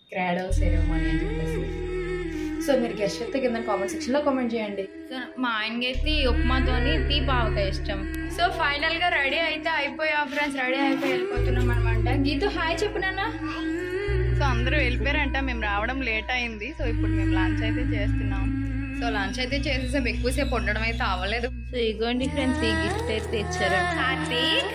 Cradle ceremony అని చెప్పేసి. So మీరు గెస్ట్ అయితే కింద కామెంట్ సెక్షన్లో కామెంట్ చేయండి. సో మా ఆయనకి అయితే ఉప్మాతోని పావకాయ ఇష్టం. సో ఫైనల్గా రెడీ అయితే అయిపోయాం ఫ్రెండ్స్, రెడీ అయిపోయి వెళ్ళిపోతున్నాం అనమాట. గీత హాయ్ చెప్పు నాన్న. సో అందరూ వెళ్ళిపోయారంట, మేము రావడం లేట్ అయింది. సో ఇప్పుడు మేము లంచ్ అయితే చేస్తున్నాం. సో లంచ్ అయితే చేసేసాం, ఎక్కువసేపు ఉండడం అయితే అవ్వలేదు. సో ఇగోండి ఫ్రెండ్స్, ఈ గిఫ్ట్ అయితే ఇచ్చారు కార్తీక్.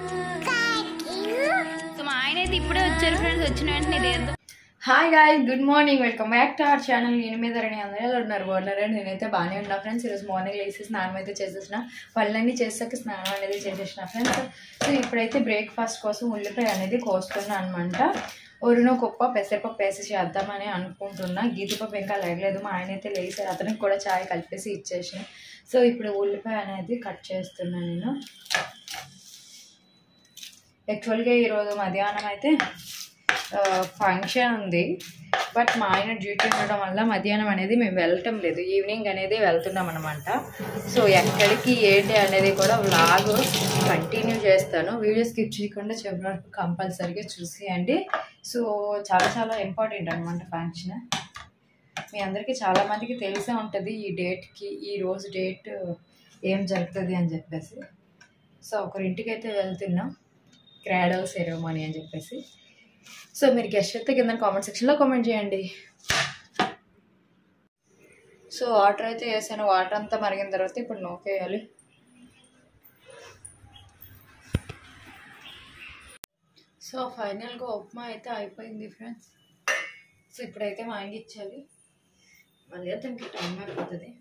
సో మా ఆయన అయితే ఇప్పుడే వచ్చారు ఫ్రెండ్స్, వచ్చిన వెంటనే ఇదేందో. Hi guys, good morning, welcome back to our channel. నేను మీద రణి, అందరూ ఎలా ఉన్నారు? బాగున్నారా? నేనైతే బాగానే ఉన్నా ఫ్రెండ్స్. ఈరోజు మార్నింగ్ లేసి స్నానం అయితే చేసేసిన, పళ్ళన్నీ చేసాక స్నానం అనేది చేసేసిన ఫ్రెండ్స్. సో ఇప్పుడైతే బ్రేక్ఫాస్ట్ కోసం ఉల్లిపాయ అనేది కోస్తున్నా అనమాట. ఒరునో గొప్ప పెసరపప్పు వేసి చేద్దామని అనుకుంటున్నా. గీతపప్పు ఇంకా లేగలేదు, మా ఆయన అయితే లేసారు, అతనికి కూడా చాయ్ కలిపేసి ఇచ్చేసిన. సో ఇప్పుడు ఉల్లిపాయ అనేది కట్ చేస్తున్నాను నేను. యాక్చువల్గా ఈరోజు మధ్యాహ్నం అయితే ఫంక్షన్ ఉంది, బట్ మా ఆయన డ్యూటీ ఉండడం వల్ల మధ్యాహ్నం అనేది మేము వెళ్ళటం లేదు, ఈవినింగ్ అనేది వెళ్తున్నాం అనమాట. సో ఎక్కడికి ఏంటి అనేది కూడా వ్లాగ్ కంటిన్యూ చేస్తాను, వీడియో స్కిప్ చేయకుండా చివరి వరకు కంపల్సరీగా చూసేయండి. సో చాలా చాలా ఇంపార్టెంట్ అనమాట ఫంక్షన్. మీ అందరికీ చాలామందికి తెలిసే ఉంటుంది ఈ డేట్కి, ఈ రోజు డేట్ ఏం జరుగుతుంది అని చెప్పేసి. సో ఒకరింటికి అయితే వెళ్తున్నాం, క్రాడల్ సెరమనీ అని చెప్పేసి. సో మీరు గెస్ట్ అయితే కింద కామెంట్ సెక్షన్లో కామెంట్ చేయండి. సో వాటర్ అయితే వేసాను, వాటర్ అంతా మరిగిన తర్వాత ఇప్పుడు నూకేయాలి. సో ఫైనల్గా ఉప్మా అయితే అయిపోయింది ఫ్రెండ్స్. సో ఇప్పుడైతే మా ఆయనకి ఇచ్చాలి, మళ్ళీ అతనికి టైం అయిపోతుంది.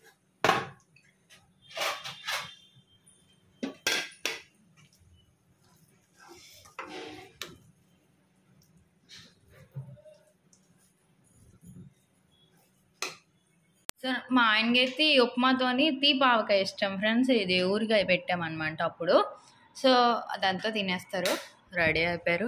సో మా ఆయనకి అయితే ఉప్మాతోని పావకాయ ఇష్టం ఫ్రెండ్స్, ఇది ఊరికాయ పెట్టామన్నమాట అప్పుడు. సో అదంతా తినేస్తారు, రెడీ అయిపోయారు.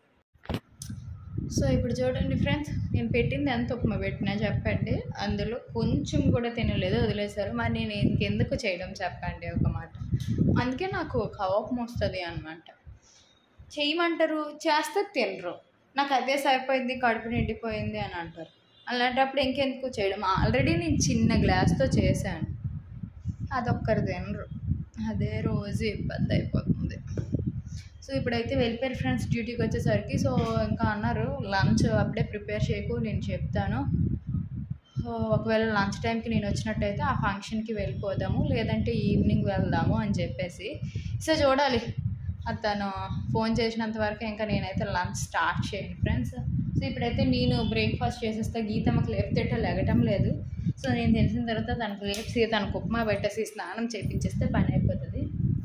సో ఇప్పుడు చూడండి ఫ్రెండ్స్, నేను పెట్టింది ఎంత ఉప్మా పెట్టినా చెప్పండి, అందులో కొంచెం కూడా తినలేదు, వదిలేశారు. మరి నేను ఇంకెందుకు చేయడం చెప్పండి ఒక మాట. అందుకే నాకు కోపం వస్తుంది అనమాట. చేయమంటారు, చేస్తే తినరు, నాకు అదే సరిపోయింది, కడుపు నిండిపోయింది అని అంటారు. అలాంటప్పుడు ఇంకెందుకు చేయడం. ఆల్రెడీ నేను చిన్న గ్లాస్తో చేశాను, అదొక్కరు తినరు, అదే రోజు ఇబ్బంది అయిపోతుంది. సో ఇప్పుడైతే వెళ్ళిపోయారు ఫ్రెండ్స్ డ్యూటీకి వచ్చేసరికి. సో ఇంకా అన్నారు లంచ్ అప్పుడే ప్రిపేర్ చేయకు, నేను చెప్తాను, ఒకవేళ లంచ్ టైంకి నేను వచ్చినట్టయితే ఆ ఫంక్షన్కి వెళ్ళిపోదాము, లేదంటే ఈవినింగ్ వెళ్దాము అని చెప్పేసి. సో చూడాలి, అతను ఫోన్ చేసినంత వరకు ఇంకా నేనైతే లంచ్ స్టార్ట్ చేయను ఫ్రెండ్స్. సో ఇప్పుడైతే నేను బ్రేక్ఫాస్ట్ చేసేస్తే గీతమ్మకు లేపితేట లెగటం లేదు. సో నేను తెలిసిన తర్వాత తనకు లేపి తనకు ఉప్మా పెట్టేసి స్నానం చేయించేస్తే పని అయిపోతుంది.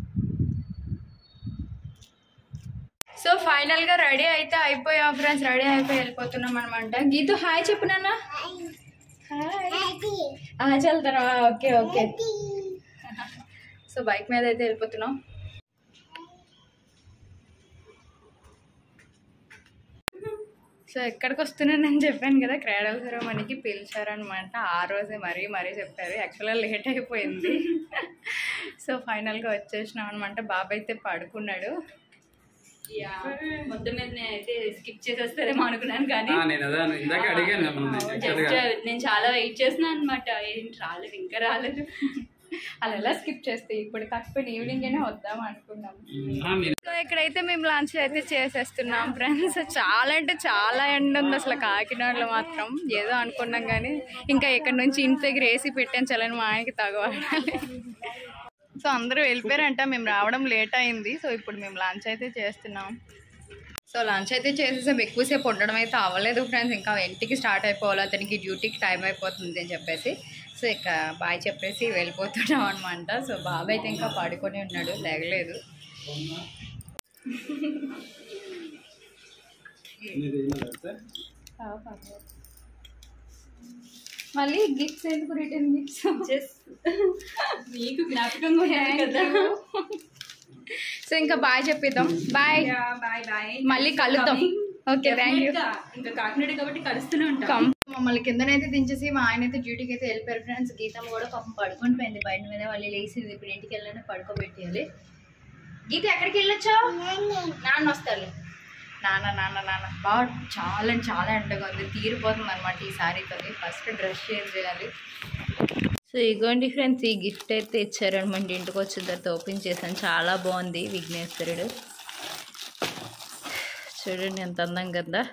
సో ఫైనల్గా రెడీ అయితే అయిపోయాం ఫ్రెండ్స్, రెడీ అయిపోయి వెళ్ళిపోతున్నాం అనమాట. గీత హాయ్ చెప్పు నాన్న. హాయ్ చల్తారా? Okay okay. సో బైక్ మీద అయితే వెళ్ళిపోతున్నాం. సో ఎక్కడికి వస్తున్నానని చెప్పాను కదా, క్రాడల్ సెరమనీకి పిలిచారనమాట. ఆ రోజే మరీ చెప్పారు, యాక్చువల్గా లేట్ అయిపోయింది. సో ఫైనల్గా వచ్చేసినాం అనమాట. బాబాయ్ అయితే పడుకున్నాడు. మొత్తం మీద నేనైతే స్కిప్ చేసేస్తారేమో అనుకున్నాను, కానీ నేను చాలా వెయిట్ చేస్తున్నాను అనమాట. ఏంటి రాలేదు, ఇంకా రాలేదు, అలా ఎలా స్కిప్ చేస్తే ఇప్పుడు కాకపోయినా ఈవినింగ్ అయినా వద్దాం అనుకున్నాం. సో ఇక్కడైతే మేము లంచ్ అయితే చేసేస్తున్నాం ఫ్రెండ్స్. చాలా అంటే చాలా ఎండ ఉంది అసలు కాకినాడలో మాత్రం. ఏదో అనుకున్నాం కానీ ఇంకా ఇక్కడ నుంచి ఇంటి దగ్గర ఏసీ పెట్టించాలని మా ఆయనకి తగవాడాలి. సో అందరూ వెళ్ళిపోయారంట, మేము రావడం లేట్ అయింది. సో ఇప్పుడు మేము లంచ్ అయితే చేస్తున్నాం. సో లంచ్ అయితే చేసేసాం, ఎక్కువసేపు ఉండడం అయితే అవ్వలేదు ఫ్రెండ్స్, ఇంకా ఇంటికి స్టార్ట్ అయిపోవాలి, అతనికి డ్యూటీకి టైం అయిపోతుంది అని చెప్పేసి. సో ఇక బాయ్ చెప్పేసి వెళ్ళిపోతున్నాం అనమాట. సో బాబాయ్ అయితే ఇంకా పడుకొని ఉన్నాడు, లేగలేదు. మళ్ళీ గిఫ్ట్స్ ఎందుకు, రిటర్న్ గిఫ్ట్స్ మీకు జ్ఞాపకం కదా. సో ఇంకా బాయ్ చెప్పిద్దాం, బాయ్ బాయ్, మళ్ళీ కలుద్దాం. Okay thank you. ఇంకా కాకినాడ కాబట్టి కలుస్తూనే ఉంటాం. మమ్మల్ని కిందనైతే దించేసి మా ఆయన అయితే డ్యూటీకి అయితే వెళ్ళిపోయారు ఫ్రెండ్స్. గీతమ్మ కూడా పాపం పడుకొని పోయింది బయట మీద, వాళ్ళు లేచింది, ఇప్పుడు ఇంటికి వెళ్ళాలని పడుకోబెట్టేయాలి. గీత ఎక్కడికి వెళ్ళొచ్చా? నాన్న వస్తారు, నాన్న నాన్న నాన్న బాగా చాలా అంటే చాలా ఎండగా ఉంది, తీరిపోతుంది అనమాట ఈ శారీతో. ఫస్ట్ డ్రెస్ చేంజ్ చేయాలి. సో ఇగోండి ఫ్రెండ్స్, ఈ గిఫ్ట్ అయితే ఇచ్చారనమాట. ఇంటికి వచ్చిన తర్వాత ఓపెన్ చేశాను. చాలా బాగుంది విఘ్నేశ్వరుడు. చూడండి ఎంత అందంగా కదా.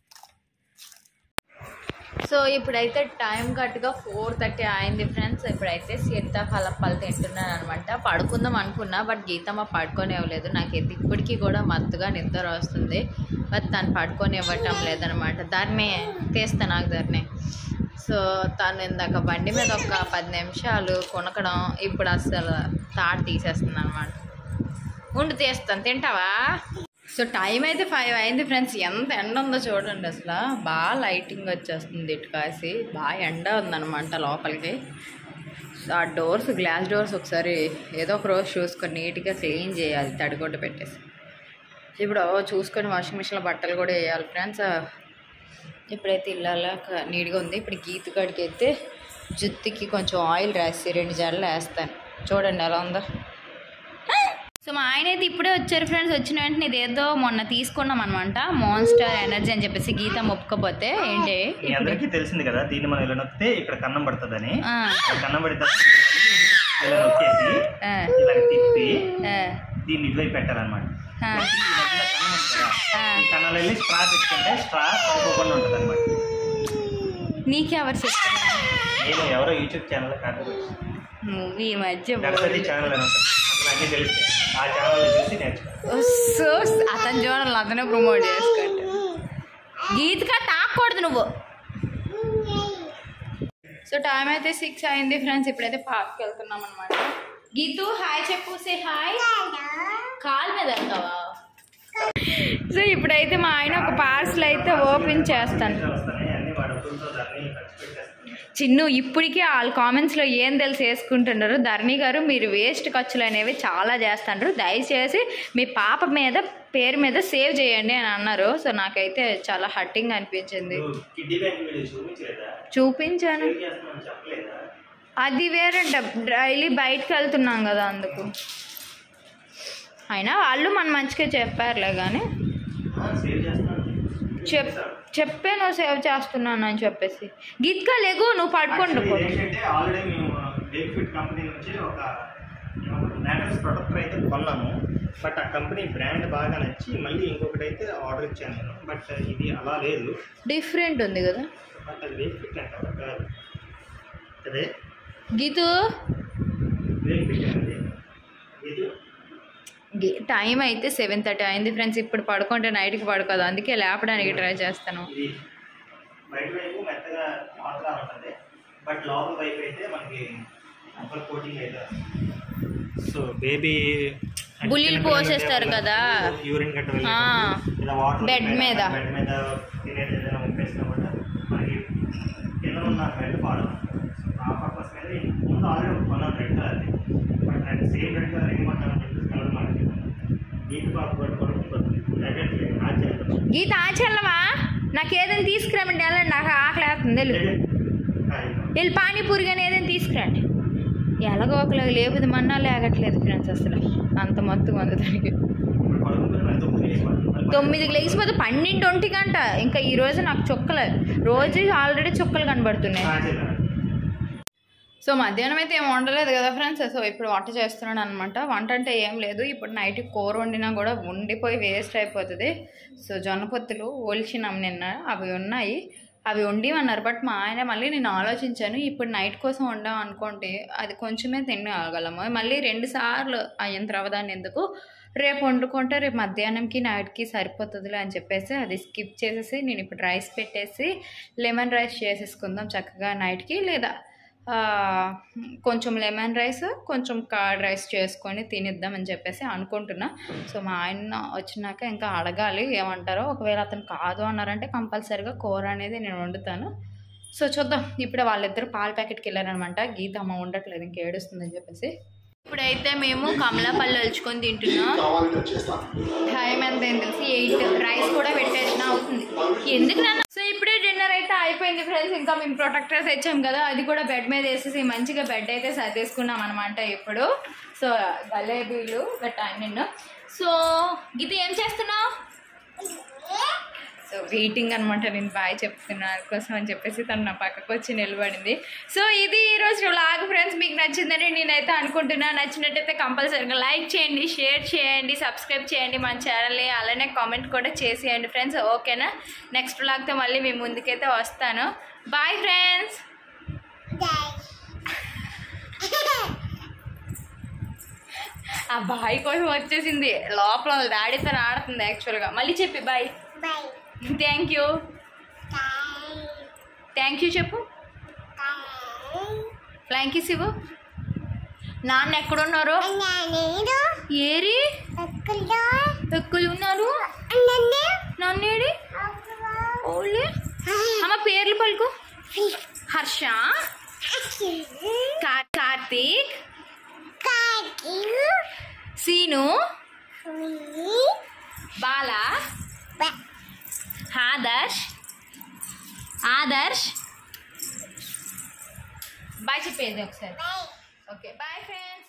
సో ఇప్పుడైతే టైం కరెక్ట్గా 4:30 అయింది ఫ్రెండ్స్. ఇప్పుడైతే సీతాఫలప్పాలు తింటున్నాను అనమాట. పడుకుందాం అనుకున్నా, బట్ గీతమ్మ పడుకొని ఇవ్వలేదు. నాకైతే ఇప్పటికీ కూడా మత్తుగా నిద్ర వస్తుంది, బట్ తను పడుకొని ఇవ్వటం లేదనమాట. దాన్నే తీస్తాను నాకు దాన్నే. సో తను ఇందాక బండి మీద ఒక 10 నిమిషాలు కొనకడం, ఇప్పుడు అసలు తాడు తీసేస్తుంది అనమాట. ఉండి తీస్తాను, తింటావా? సో టైం అయితే 5 అయింది ఫ్రెండ్స్. ఎంత ఎండ ఉందో చూడండి అసలు. బాగా లైటింగ్ వచ్చేస్తుంది ఇటు కాసి, బాగా ఎండ ఉందన్నమాట లోపలికి. సో ఆ డోర్స్, గ్లాస్ డోర్స్ ఒకసారి ఏదో ఒక రోజు చూసుకొని నీట్గా క్లీన్ చేయాలి, తడిగొడ్డ పెట్టేసి. ఇప్పుడు చూసుకొని వాషింగ్ మిషన్లో బట్టలు కూడా వేయాలి ఫ్రెండ్స్. ఇప్పుడైతే ఇల్లు నీట్గా ఉంది. ఇప్పుడు గీత కాడికి అయితే జుత్తుకి కొంచెం ఆయిల్ రాసి 2 జడలు వేస్తాను. చూడండి ఎలా ఉందో. సో మా ఆయన అయితే ఇప్పుడే వచ్చారు ఫ్రెండ్స్. వచ్చిన వెంటనే ఇదేదో మొన్న తీసుకున్నాం అనమాట, మాన్స్టర్ ఎనర్జీ అని చెప్పేసి. గీత మొప్పుకపోతే ఏంటి అందరికీ తెలిసింది కదా, దీన్ని మనం ఇలా నొక్కితే ఇక్కడ కన్నం పడుతుందని. కన్నం పడితే ఇలా నొక్కేసి ఇలా తిప్పి దీన్ని ఇటువైపు పెట్టాలన్నమాట. కన్నాలు వెళ్ళి స్ట్రా పెట్టుకుంటే స్ట్రా పడిపోకుండా ఉంటుంది అనమాట. నీకెవరు చెప్తారు? నేను ఎవరో యూట్యూబ్ ఛానల్ కాదు, ఈ మధ్య ఛానల్ అని ఉంటుంది, నాకే తెలుసు. ఆ ఛానల్ చూసి నేర్చుకో. సో అతను చూడాలి, అతనే ప్రమోట్ చేసుకుంటా. గీతగా తాకూడదు నువ్వు. సో టైం అయితే 6 అయింది ఫ్రెండ్స్. ఇప్పుడైతే పార్క్కి వెళ్తున్నాం అనమాట. గీతు హాయ్ చెప్పు, సే హాయ్. కాల్ మీద వెళ్తావా? సో ఇప్పుడైతే మా ఆయన ఒక పార్సల్ అయితే ఓపెన్ చేస్తాను. చిన్ను ఇప్పటికీ వాళ్ళ కామెంట్స్లో ఏం తెలిసి వేసుకుంటున్నారు, ధరణి గారు మీరు వేస్ట్ ఖర్చులు అనేవి చాలా చేస్తుంటారు, దయచేసి మీ పాప మీద పేరు మీద సేవ్ చేయండి అని అన్నారు. సో నాకైతే చాలా హర్టింగ్ అనిపించింది. చూపించాను, అది వేరంట, డైలీ బయటకు వెళ్తున్నాం కదా అందుకు. అయినా వాళ్ళు మన మంచిగా చెప్పారులే, కానీ చెప్పాను సేవ్ చేస్తున్నాను అని చెప్పేసి. గీత్కా లేగు, నువ్వు పడుకోండి. ప్రొడక్ట్ అయితే కొన్నాను, బట్ ఆ కంపెనీ బ్రాండ్ బాగా నచ్చి మళ్ళీ ఇంకొకటి అయితే ఆర్డర్ ఇచ్చాను నేను. బట్ ఇది అలా లేదు, డిఫరెంట్ ఉంది కదా. బట్ అది వేక్ ఫిట్ అంటే అదే గీతు వేక్ ఫిట్ అండి. గీతు టైం అయితే 7:30 అయింది ఫ్రెండ్స్. ఇప్పుడు పడుకుంటే నైట్కి పడుకోదు, అందుకే లేపడానికి ట్రై చేస్తాను. బయట వైపు మెత్తగా మాత్రం ఉంటుంది, బట్ లోపల వైపు అయితే మనకి కోటింగ్ అయితే. సో బేబీ బుల్లీలు పోసేస్తారు కదా యూరిన్ గట్ట బెడ్ మీద తినేది ఏదైనా ఉప్పేసినా కూడా మనకి కింద ఉన్న బెడ్ పాడు. ఆ పర్పస్ మీద ముందు ఆల్రెడీ కొన్నాను రెడ్ కలర్, బట్ నాకు సేమ్ రెడ్ కలర్ ఏం కొట్టాలని చెప్పేసి కలర్ మనకి గీత పాప పట్టుకోవడం గీత ఆచరణమా నాకు ఏదైనా తీసుకురామండి, వెళ్ళండి, నాకు ఆకలి వేస్తుంది. వెళ్ళి పానీపూరి కానీ ఏదైనా తీసుకురండి. ఎలాగో ఒకలాగా లేకపోతే మన్నా లేగట్లేదు ఫ్రెండ్స్, అసలు అంత మొత్తం ఉంది దానికి. 9కి లేచిపోతే 12, 1 గంట. ఇంకా ఈరోజు నాకు చుక్కలు, రోజు ఆల్రెడీ చుక్కలు కనబడుతున్నాయి. సో మధ్యాహ్నం అయితే ఏం వండలేదు కదా ఫ్రెండ్స్. సో ఇప్పుడు వంట చేస్తున్నాను అనమాట. వంట అంటే ఏం లేదు, ఇప్పుడు నైట్ కూర వండినా కూడా ఉండిపోయి వేస్ట్ అయిపోతుంది. సో జొన్నపొత్తులు ఒలిచినాం నిన్న, అవి ఉన్నాయి, అవి వండిమన్నారు. బట్ మా ఆయన మళ్ళీ నేను ఆలోచించాను, ఇప్పుడు నైట్ కోసం వండాం అనుకోండి అది కొంచెమే తినగలము, మళ్ళీ 2 సార్లు అయిన తర్వాత దాన్ని ఎందుకు, రేపు వండుకుంటే రేపు మధ్యాహ్నంకి నైట్కి సరిపోతుందిలే అని చెప్పేసి అది స్కిప్ చేసేసి నేను ఇప్పుడు రైస్ పెట్టేసి లెమన్ రైస్ చేసేసుకుందాం చక్కగా నైట్కి. లేదా కొంచెం లెమన్ రైస్ కొంచెం కర్డ్ రైస్ చేసుకొని తినిద్దామని చెప్పేసి అనుకుంటున్నా. సో మా ఆయన వచ్చినాక ఇంకా అడగాలి ఏమంటారో. ఒకవేళ అతను కాదు అన్నారంటే కంపల్సరీగా కూర అనేది నేను వండుతాను. సో చూద్దాం. ఇప్పుడే వాళ్ళిద్దరు పాల ప్యాకెట్కి వెళ్ళారనమాట. గీత అమ్మ ఉండట్లేదు, ఇంక ఏడుస్తుందని చెప్పేసి. ఇప్పుడైతే మేము కమలాపల్లి ఒలుచుకొని తింటున్నాం. టైం ఎంత ఏం తెలిసి 8. రైస్ కూడా పెట్టేసిన అవుతుంది ఎందుకు నాన్న. సో ఇప్పుడే డిన్నర్ అయితే అయిపోయింది ఫ్రెండ్స్. ఇంకా మేము ప్రొటెక్టర్స్ తెచ్చాం కదా, అది కూడా బెడ్ మీద వేసేసి మంచిగా బెడ్ అయితే సర్దేసుకున్నాం అనమాట ఇప్పుడు. సో జలేబీలు గట్టా నిన్ను. సో ఇది ఏం చేస్తున్నావు? సో వెయిటింగ్ అనమాట, నేను బాయ్ చెప్తున్నాను కోసం అని చెప్పేసి తను నా పక్కకు వచ్చి నిలబడింది. సో ఇది ఈరోజు వ్లాగ్ ఫ్రెండ్స్. మీకు నచ్చిందని నేనైతే అనుకుంటున్నా. నచ్చినట్టయితే కంపల్సరీగా లైక్ చేయండి, షేర్ చేయండి, సబ్స్క్రైబ్ చేయండి మన ఛానల్ని. అలానే కామెంట్ కూడా చేసేయండి ఫ్రెండ్స్. ఓకేనా? నెక్స్ట్ వ్లాగ్తో మళ్ళీ మీ ముందుకైతే వస్తాను. Bye friends. ఆ బాయ్ కోసం వచ్చేసింది, లోపల డాడీతో ఆడుతుంది యాక్చువల్గా. మళ్ళీ చెప్పి bye. Thank you. Thank you చెప్పు. ఫ్లాంకీ శివు. నాన్న ఎక్కడున్నారు? ఏరి ఎక్కలు ఉన్నారు. నన్నేడి ఓలే అమ్మ పేర్లు పలుకు. హర్ష, కార్తీక్, సీను, బాలా, ఆదర్శ్. బాయ్ చెప్పేది ఒకసారి. Okay bye friends.